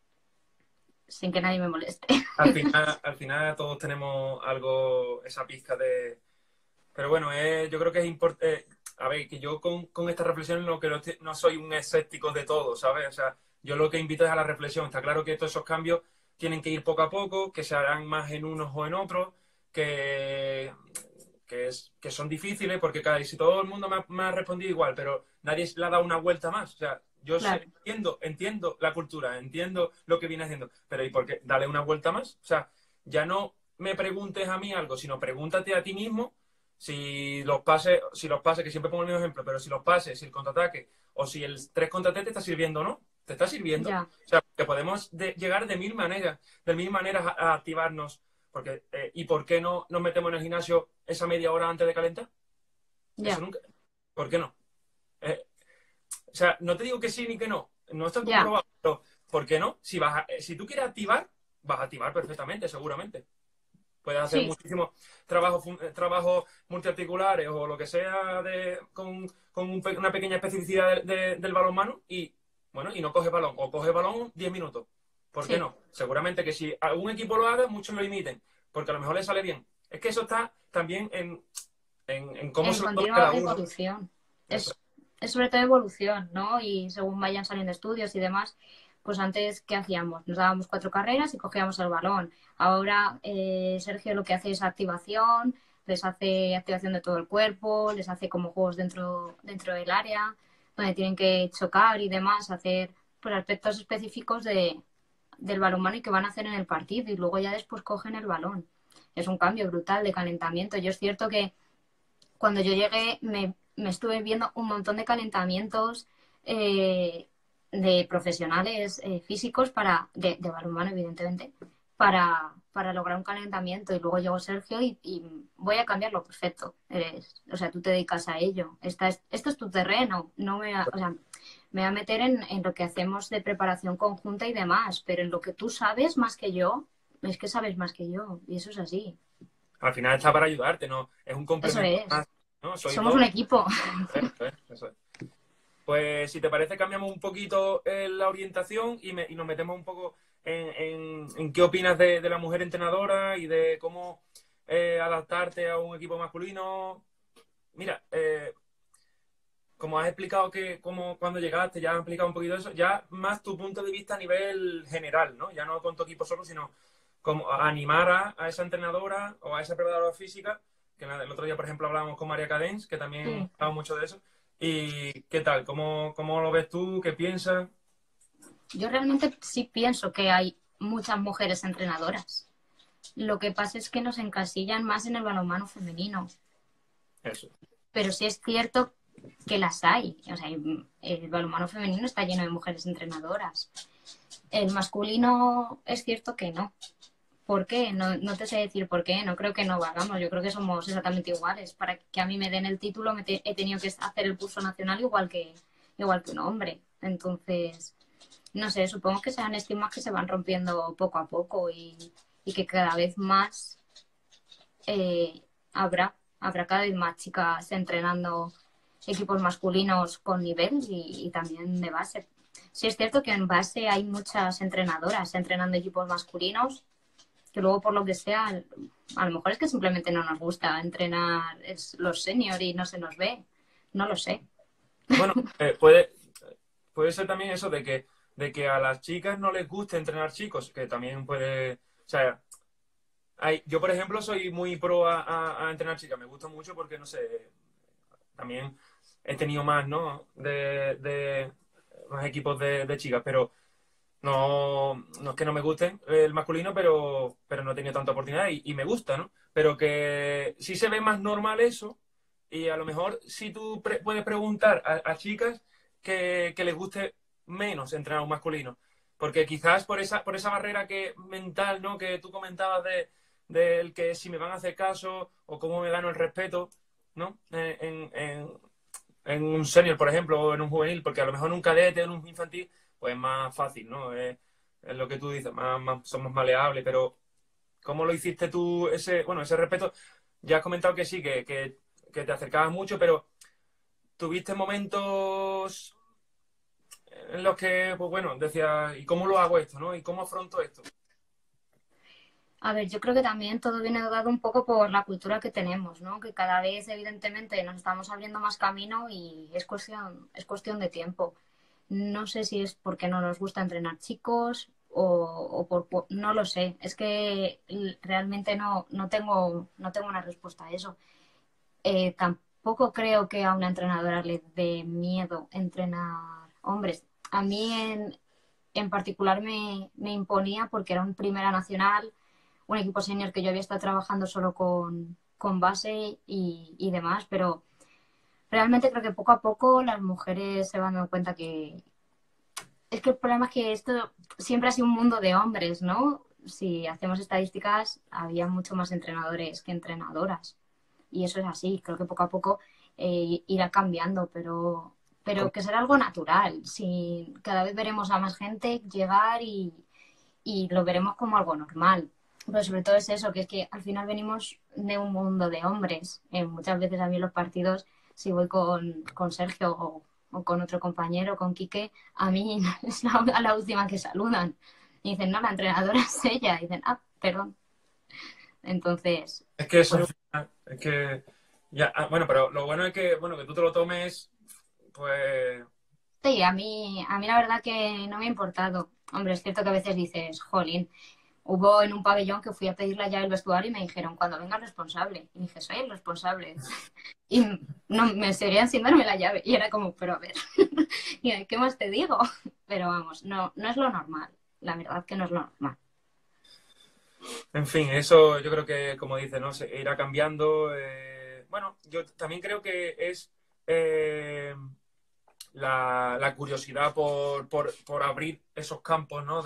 sin que nadie me moleste. Al final todos tenemos algo, esa pizca de... Pero bueno, yo creo que es importante... a ver, que yo con esta reflexión lo que no soy un escéptico de todo, ¿sabes? O sea, yo lo que invito es a la reflexión. Está claro que todos esos cambios tienen que ir poco a poco, que se harán más en unos o en otros, que, que son difíciles, porque si todo el mundo me ha respondido igual, pero nadie le ha dado una vuelta más. O sea, Claro, entiendo la cultura, entiendo lo que viene haciendo, pero ¿y por qué? Dale una vuelta más. O sea, ya no me preguntes a mí algo, sino pregúntate a ti mismo si los pases, que siempre pongo el mismo ejemplo, pero si los pases, si el contraataque o si el 3 contra 3 te está sirviendo o no, te está sirviendo. ya, O sea, que podemos llegar de mil maneras a activarnos. Porque, ¿y por qué no nos metemos en el gimnasio esa media hora antes de calentar? Eso ya, nunca. ¿Por qué no? Eh, o sea, no te digo que sí ni que no. No está ya. comprobado, pero ¿por qué no? Si tú quieres activar, vas a activar perfectamente, seguramente. Puedes hacer Sí, muchísimos trabajos multiarticulares o lo que sea con una pequeña especificidad del balonmano y, bueno, y no coge balón. O coge balón 10 minutos. ¿Por qué sí. no? Seguramente que si algún equipo lo haga, muchos lo imiten. Porque a lo mejor le sale bien. Es que eso está también en cómo En se lo toma continua cada uno. evolución. Eso. Es sobre todo evolución, ¿no? Y según vayan saliendo estudios y demás, pues antes, ¿qué hacíamos? Nos dábamos 4 carreras y cogíamos el balón. Ahora Sergio lo que hace es activación, les hace activación de todo el cuerpo, les hace como juegos dentro del área, donde tienen que chocar y demás, hacer pues, aspectos específicos del balonmano y que van a hacer en el partido y luego ya después cogen el balón. Es un cambio brutal de calentamiento. Yo es cierto que cuando yo llegué me estuve viendo un montón de calentamientos de profesionales físicos de balonmano, evidentemente, para lograr un calentamiento. Y luego llegó Sergio y voy a cambiarlo, perfecto. O sea, tú te dedicas a ello. Esto es tu terreno. No o sea, me voy a meter en lo que hacemos de preparación conjunta y demás, pero en lo que tú sabes más que yo, es que sabes más que yo. Y eso es así. Al final está para ayudarte, ¿no? Es un Eso complemento es. más, ¿no? Sois Somos un dos. equipo. Eso es. Pues si te parece, cambiamos un poquito la orientación y nos metemos un poco en qué opinas de la mujer entrenadora y de cómo adaptarte a un equipo masculino. Mira, como has explicado como cuando llegaste, ya has explicado un poquito eso, ya más tu punto de vista a nivel general, ¿no? Ya no con tu equipo solo, sino como animar a esa entrenadora o a esa preparadora física, que el otro día, por ejemplo, hablábamos con María Cadens, que también Sí. hablaba mucho de eso. ¿Y qué tal? ¿Cómo lo ves tú? ¿Qué piensas? Yo realmente sí pienso que hay muchas mujeres entrenadoras. Lo que pasa es que nos encasillan más en el balonmano femenino. Eso. Pero sí es cierto que las hay. O sea, el balonmano femenino está lleno de mujeres entrenadoras. El masculino es cierto que no. ¿por qué? No, no te sé decir por qué, no creo que no valgamos, yo creo que somos exactamente iguales. Para que a mí me den el título he tenido que hacer el curso nacional igual que un hombre. Entonces, no sé, supongo que sean estigmas que se van rompiendo poco a poco y que cada vez más eh, habrá cada vez más chicas entrenando equipos masculinos con nivel y también de base. Sí es cierto que en base hay muchas entrenadoras entrenando equipos masculinos, que luego por lo que sea, a lo mejor es que simplemente no nos gusta entrenar los senior y no se nos ve, no lo sé. Bueno, puede ser también eso de que a las chicas no les guste entrenar chicos, que también puede, o sea, yo por ejemplo soy muy pro a entrenar chicas, me gusta mucho porque, no sé, también he tenido más, ¿no? De más equipos de chicas, pero no es que no me gusten el masculino, pero no he tenido tanta oportunidad y me gusta, ¿no? Pero que sí se ve más normal eso y a lo mejor si tú puedes preguntar a chicas que les guste menos entrenar un masculino. Porque quizás por esa barrera mental, ¿no? Que tú comentabas del que si me van a hacer caso o cómo me gano el respeto, ¿no? En un senior, por ejemplo, o en un juvenil, porque a lo mejor en un cadete, en un infantil, pues es más fácil, ¿no? Es lo que tú dices, somos maleables, pero ¿cómo lo hiciste tú ese respeto? Ya has comentado que sí, que te acercabas mucho, pero tuviste momentos en los que, pues bueno, decías, ¿y cómo lo hago esto, no? ¿Y cómo afronto esto? A ver, yo creo que también todo viene dado un poco por la cultura que tenemos, ¿no? Que cada vez, evidentemente, nos estamos abriendo más camino y es cuestión de tiempo. No sé si es porque no nos gusta entrenar chicos no lo sé. Es que realmente no tengo una respuesta a eso. Tampoco creo que a una entrenadora le dé miedo entrenar hombres. A mí en particular me imponía porque era un primera nacional, un equipo senior que yo había estado trabajando solo con base y demás, pero realmente creo que poco a poco las mujeres se van dando cuenta que es que el problema es que esto siempre ha sido un mundo de hombres, ¿no? Si hacemos estadísticas, había mucho más entrenadores que entrenadoras. Y eso es así, creo que poco a poco irá cambiando, pero que será algo natural. Si cada vez veremos a más gente llegar y lo veremos como algo normal. Pero sobre todo es eso, que es que al final venimos de un mundo de hombres. Muchas veces a mí en los partidos, si voy con Sergio o con otro compañero, con Quique, a mí es la última que saludan. Y dicen, no, la entrenadora es ella. Y dicen, ah, perdón. Entonces, Es que eso pues al final, es que ya, bueno, pero lo bueno es que, bueno, que tú te lo tomes, pues, sí, a mí la verdad que no me ha importado. Hombre, es cierto que a veces dices, jolín, hubo en un pabellón que fui a pedir la llave del vestuario y me dijeron, cuando venga el responsable. Y dije, soy el responsable. Y no, me seguían sin darme la llave. Y era como, pero a ver, ¿qué más te digo? Pero vamos, no es lo normal. La verdad que no es lo normal. en fin, eso yo creo que, como dices, ¿no? Se irá cambiando. Bueno, yo también creo que es eh, la curiosidad por abrir esos campos, ¿no?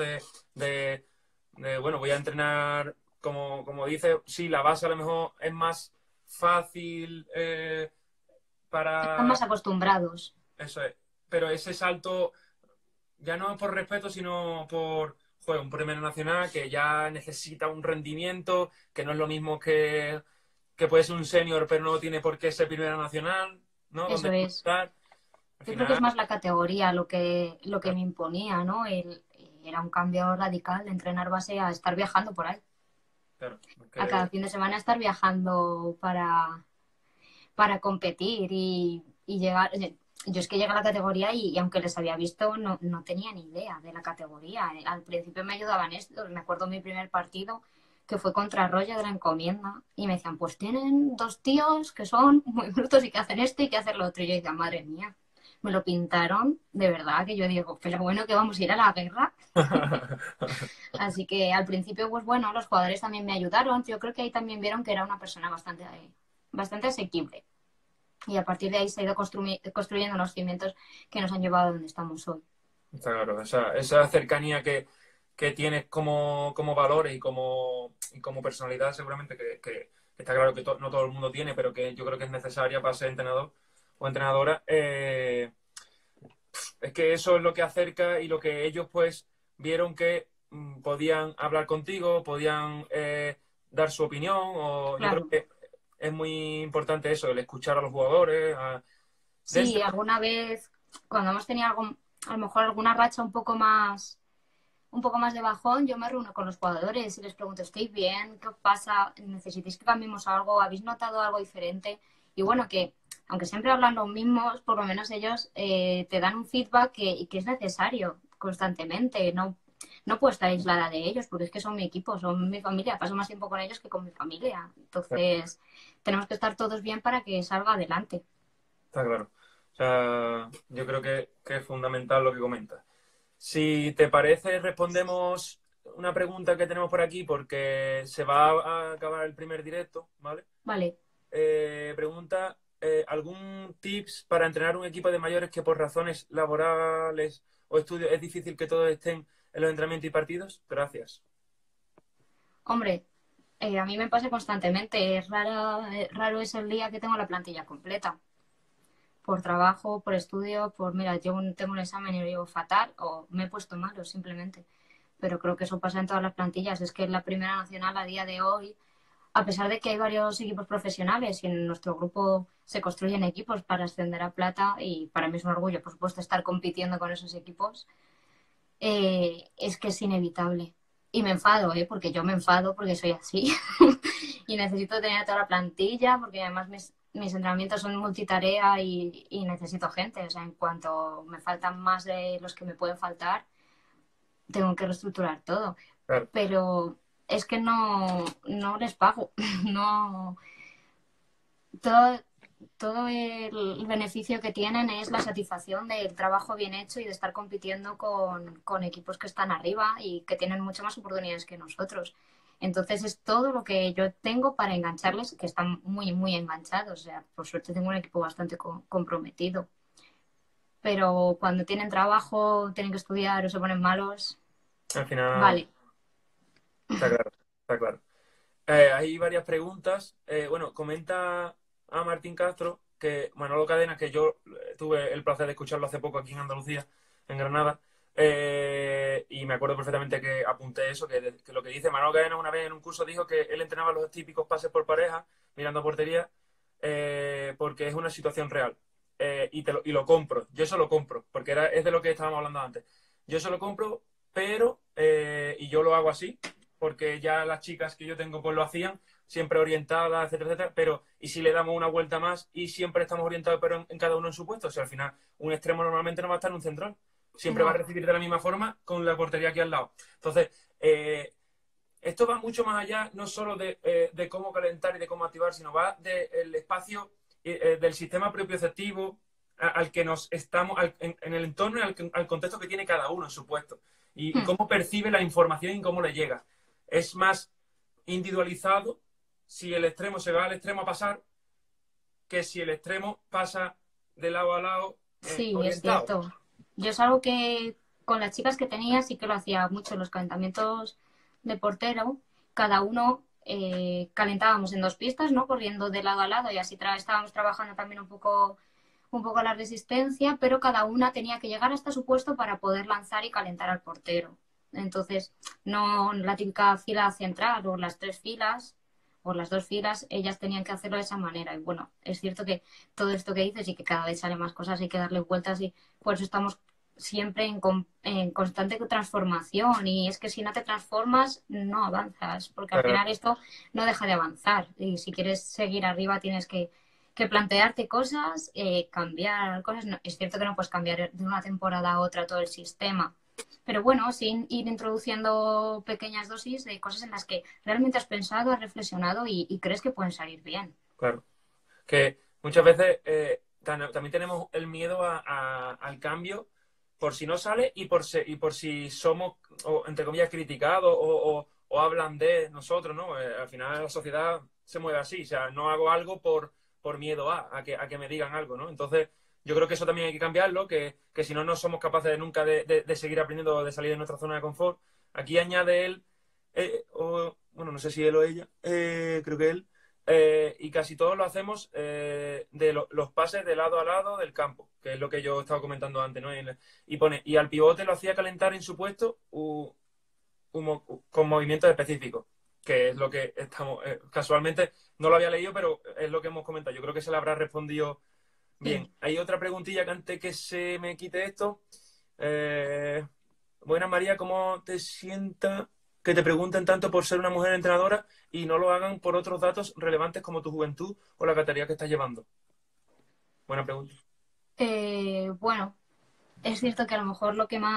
Bueno, voy a entrenar, como dices, sí, la base a lo mejor es más fácil Están para más acostumbrados. eso, pero ese salto ya no por respeto, sino por juego, un premio nacional que ya necesita un rendimiento, que no es lo mismo que puede ser un senior, pero no tiene por qué ser primera nacional, ¿no? Eso Donde es. estar. Al Yo creo que es final, más la categoría lo que me imponía, ¿no? Era un cambio radical de entrenar base a estar viajando por ahí. claro, A cada fin de semana estar viajando para competir y llegar. Yo es que llegué a la categoría y aunque les había visto, no tenía ni idea de la categoría. Al principio me ayudaban esto. Me acuerdo mi primer partido que fue contra Arroyo de la Encomienda y me decían, pues tienen dos tíos que son muy brutos y que hacen esto y que hacen lo otro. Y yo decía, madre mía, me lo pintaron de verdad que yo digo, pero bueno, que vamos a ir a la guerra. Así que al principio, pues bueno, los jugadores también me ayudaron. Yo creo que ahí también vieron que era una persona bastante asequible. Y a partir de ahí se ha ido construyendo los cimientos que nos han llevado a donde estamos hoy. está claro, esa cercanía que tienes como valores y como personalidad, seguramente que está claro que no todo el mundo tiene, pero que yo creo que es necesaria para ser entrenador o entrenadora. Es que eso es lo que acerca y lo que ellos pues vieron que podían hablar contigo, podían dar su opinión, o yo creo Claro. que es muy importante eso, el escuchar a los jugadores. Sí, Dentro, alguna vez, cuando hemos tenido algo, a lo mejor alguna racha un poco más de bajón, yo me reúno con los jugadores y les pregunto, ¿estáis bien? ¿Qué os pasa? ¿Necesitáis que cambiemos algo? ¿Habéis notado algo diferente? Y bueno, que aunque siempre hablan los mismos, por lo menos ellos te dan un feedback que es necesario constantemente. No, no puedo estar aislada de ellos porque es que son mi equipo, son mi familia. Paso más tiempo con ellos que con mi familia. Entonces, tenemos que estar todos bien para que salga adelante. está claro. O sea, yo creo que es fundamental lo que comentas. Si te parece, respondemos una pregunta que tenemos por aquí porque se va a acabar el primer directo, ¿vale? Vale. Pregunta, ¿algún tips para entrenar un equipo de mayores que por razones laborales o estudios es difícil que todos estén en los entrenamientos y partidos? Gracias. Hombre, a mí me pasa constantemente. Raro es el día que tengo la plantilla completa. Por trabajo, por estudio, mira, yo tengo un examen y lo llevo fatal o me he puesto malo simplemente. Pero creo que eso pasa en todas las plantillas. Es que en la Primera Nacional a día de hoy, a pesar de que hay varios equipos profesionales y en nuestro grupo se construyen equipos para ascender a plata y para mí es un orgullo, por supuesto, estar compitiendo con esos equipos, es que es inevitable. Y me enfado, porque yo me enfado porque soy así. Y necesito tener toda la plantilla porque además mis entrenamientos son multitarea y necesito gente. O sea, en cuanto me faltan más de los que me pueden faltar, tengo que reestructurar todo. Claro, Pero es que no les pago. No, todo, todo el beneficio que tienen es la satisfacción del trabajo bien hecho y de estar compitiendo con equipos que están arriba y que tienen muchas más oportunidades que nosotros. Entonces es todo lo que yo tengo para engancharles, que están muy, muy enganchados. O sea, por suerte tengo un equipo bastante comprometido. Pero cuando tienen trabajo, tienen que estudiar o se ponen malos, al final vale. está claro, está claro. Hay varias preguntas. Bueno, comenta a Martín Castro que Manolo Cadena, que yo tuve el placer de escucharlo hace poco aquí en Andalucía, en Granada, y me acuerdo perfectamente que apunté eso, que lo que dice Manolo Cadena una vez en un curso dijo que él entrenaba los típicos pases por pareja, mirando a portería, porque es una situación real. Y lo compro, yo eso lo compro, porque es de lo que estábamos hablando antes. Yo eso lo compro, pero, y yo lo hago así, porque ya las chicas que yo tengo pues lo hacían, siempre orientadas, etcétera, etcétera, pero ¿y si le damos una vuelta más y siempre estamos orientados pero en cada uno en su puesto? O sea, al final un extremo normalmente no va a estar en un central, siempre va a No. recibir de la misma forma con la portería aquí al lado. Entonces, esto va mucho más allá, no solo de cómo calentar y de cómo activar, sino va del espacio, del sistema propioceptivo al que nos estamos, en el entorno y al contexto que tiene cada uno en su puesto. Y Hmm. cómo percibe la información y cómo le llega. Es más individualizado si el extremo se va al extremo a pasar que si el extremo pasa de lado a lado Sí, es orientado. cierto. Yo es algo que con las chicas que tenía sí que lo hacía mucho en los calentamientos de portero. Cada uno calentábamos en dos pistas, ¿no? Corriendo de lado a lado y así estábamos trabajando también un poco la resistencia, pero cada una tenía que llegar hasta su puesto para poder lanzar y calentar al portero. Entonces, no la típica fila central o las tres filas o las dos filas, ellas tenían que hacerlo de esa manera. Y bueno, es cierto que todo esto que dices y que cada vez sale más cosas, hay que darle vueltas y por eso estamos siempre en constante transformación y es que si no te transformas no avanzas porque al Claro, final esto no deja de avanzar y si quieres seguir arriba tienes que plantearte cosas, cambiar cosas. No, es cierto que no puedes cambiar de una temporada a otra todo el sistema, pero bueno, sin ir introduciendo pequeñas dosis de cosas en las que realmente has pensado, has reflexionado y crees que pueden salir bien. claro. Que muchas veces también tenemos el miedo al cambio por si no sale y por si somos, o, entre comillas, criticados o hablan de nosotros, ¿no? Al final la sociedad se mueve así, o sea, no hago algo por miedo a que me digan algo, ¿no? Entonces, yo creo que eso también hay que cambiarlo, que si no, no somos capaces nunca de seguir aprendiendo, de salir de nuestra zona de confort. Aquí añade él, bueno, no sé si él o ella, creo que él, y casi todos lo hacemos los pases de lado a lado del campo, que es lo que yo estaba comentando antes, ¿no? Y pone, y al pivote lo hacía calentar en su puesto con movimientos específicos, que es lo que estamos, casualmente no lo había leído, pero es lo que hemos comentado. Yo creo que se le habrá respondido bien. Sí. Hay otra preguntilla que antes que se me quite esto. Buenas, María, ¿cómo te sienta que te pregunten tanto por ser una mujer entrenadora y no lo hagan por otros datos relevantes como tu juventud o la categoría que estás llevando? Buena pregunta. Bueno, es cierto que a lo mejor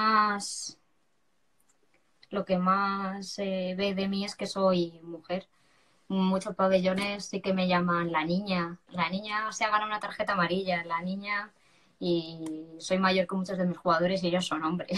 lo que más ve de mí es que soy mujer. Muchos pabellones sí que me llaman la niña se ha ganado una tarjeta amarilla, la niña, y soy mayor que muchos de mis jugadores y ellos son hombres.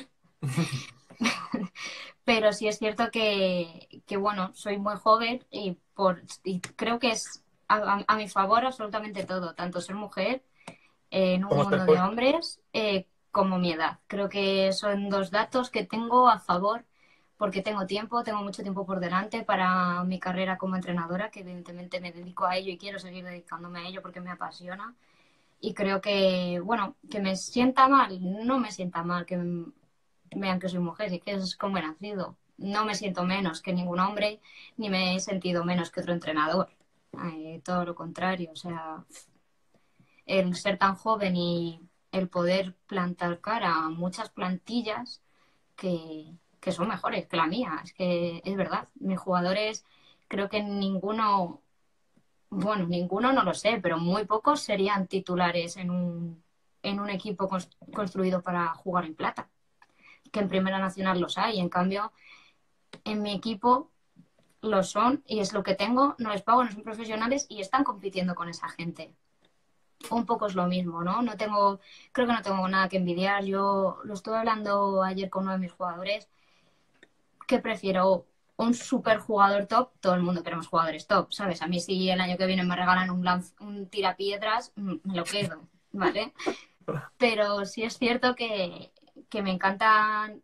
Pero sí es cierto que bueno, soy muy joven y creo que es a mi favor absolutamente todo, tanto ser mujer en un ¿Cómo estás mundo de hoy? hombres como mi edad. Creo que son dos datos que tengo a favor porque tengo mucho tiempo por delante para mi carrera como entrenadora, que evidentemente me dedico a ello y quiero seguir dedicándome a ello porque me apasiona. Y creo que, bueno, que me sienta mal, no me sienta mal que vean que soy mujer y que es como he nacido. No me siento menos que ningún hombre, ni me he sentido menos que otro entrenador. Todo lo contrario, o sea, el ser tan joven y el poder plantar cara a muchas plantillas que son mejores que la mía. Es que es verdad. Mis jugadores, creo que ninguno, bueno, ninguno no lo sé, pero muy pocos serían titulares en un equipo construido para jugar en plata. Que en Primera Nacional los hay. En cambio, en mi equipo lo son y es lo que tengo. No les pago, no son profesionales y están compitiendo con esa gente. Un poco es lo mismo, ¿no? Creo que no tengo nada que envidiar. Yo lo estuve hablando ayer con uno de mis jugadores, que prefiero un super jugador top. Todo el mundo queremos jugadores top, ¿sabes? A mí si el año que viene me regalan un tirapiedras, me lo quedo, ¿vale? Pero sí es cierto que me encantan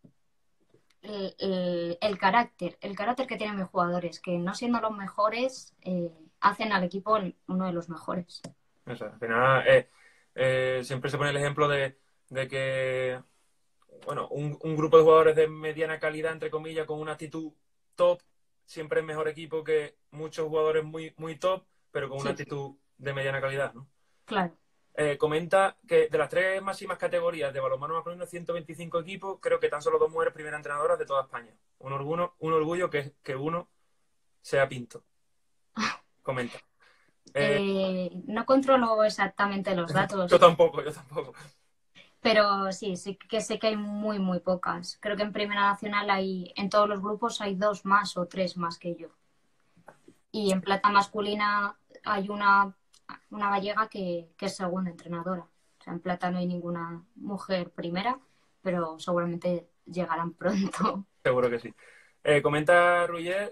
el carácter que tienen mis jugadores, que no siendo los mejores, hacen al equipo uno de los mejores. O sea, al final, siempre se pone el ejemplo de que, bueno, un grupo de jugadores de mediana calidad, entre comillas, con una actitud top, siempre es mejor equipo que muchos jugadores muy, muy top, pero con una Sí, actitud de mediana calidad, ¿no? claro. Comenta que de las tres máximas categorías de balonmano masculino, 125 equipos, creo que tan solo dos mujeres primeras entrenadoras de toda España. Un orgullo que uno sea Pinto. Comenta. Eh, No controlo exactamente los yo datos, tampoco, yo tampoco. pero sí, sí que sé que hay muy, muy pocas. Creo que en Primera Nacional en todos los grupos hay dos más o tres más que yo. Y en plata masculina hay una gallega que es segunda entrenadora. O sea, en plata no hay ninguna mujer primera, pero seguramente llegarán pronto. Seguro que sí. Comenta Ruyer,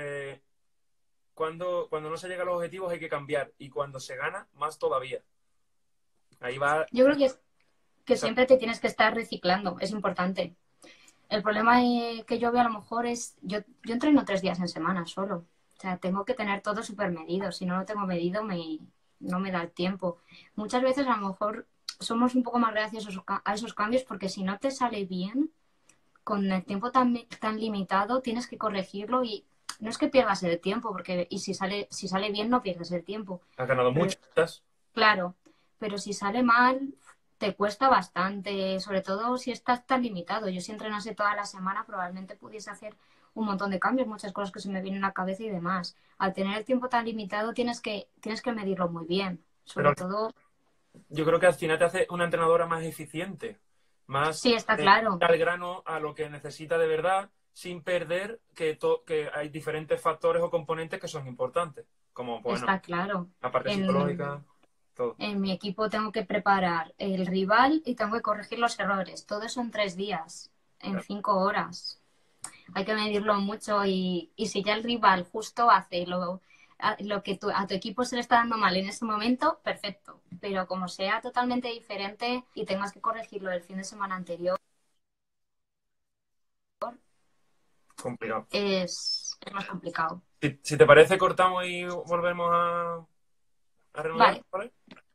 cuando no se llega a los objetivos hay que cambiar y cuando se gana, más todavía. Ahí va. Yo creo que siempre te tienes que estar reciclando, es importante. El problema que yo veo a lo mejor es, yo entreno 3 días en semana solo. O sea, tengo que tener todo súper medido. Si no lo tengo medido, no me da el tiempo. Muchas veces a lo mejor somos un poco más reacios a esos cambios porque si no te sale bien, con el tiempo tan limitado, tienes que corregirlo y no es que pierdas el tiempo, porque y si sale bien no pierdes el tiempo. Has ganado Pero mucho. ¿Estás? claro, pero si sale mal, te cuesta bastante, sobre todo si estás tan limitado. Yo si entrenase toda la semana probablemente pudiese hacer un montón de cambios, muchas cosas que se me vienen a la cabeza y demás. Al tener el tiempo tan limitado tienes que medirlo muy bien. Pero Sobre todo, yo creo que al final te hace una entrenadora más eficiente, más sí, está claro, al grano a lo que necesita de verdad, sin perder que hay diferentes factores o componentes que son importantes, como, bueno, está claro. la parte En, psicológica, todo. en mi equipo tengo que preparar el rival y tengo que corregir los errores. Todo eso en 3 días, en 5 horas. Hay que medirlo mucho y si ya el rival justo hace lo que a tu equipo se le está dando mal en ese momento, perfecto. Pero como sea totalmente diferente y tengas que corregirlo el fin de semana anterior, complicado. es más complicado. Si te parece, cortamos y volvemos a reanudar, Vale, ¿vale?